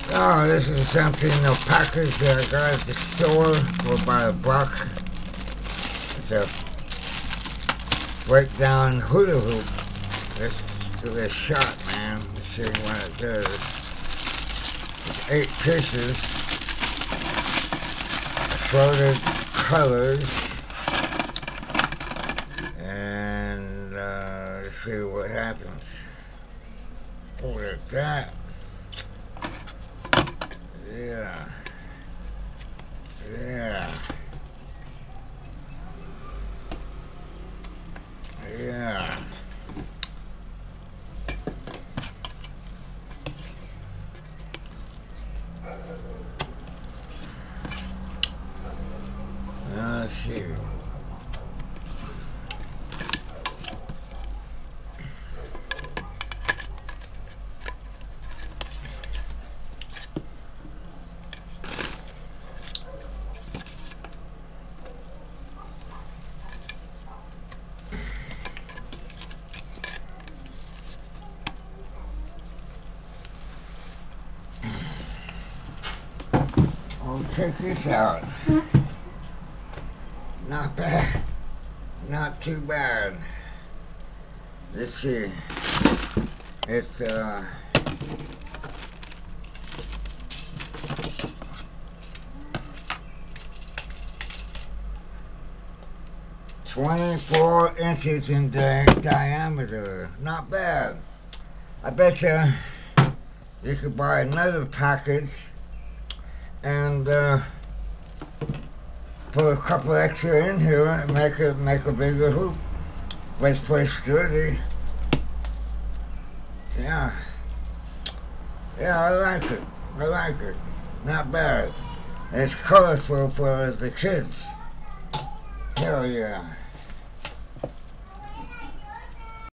Oh, this is something, a package that I got at the store for about $1. It's a breakdown hula hoop. Let's give it a shot, man. Let's see what it does. It's 8 pieces, assorted colors, and let's see what happens. Oh, look at that. Yeah. Yeah. Yeah. Let's see. Oh, check this out. Not bad. Not too bad. Let's see. It's 24 inches in diameter. Not bad. I bet you could buy another package and put a couple extra in here and make a bigger hoop. Let's play sturdy. Yeah. Yeah, I like it. I like it. Not bad. And it's colorful for the kids. Hell yeah.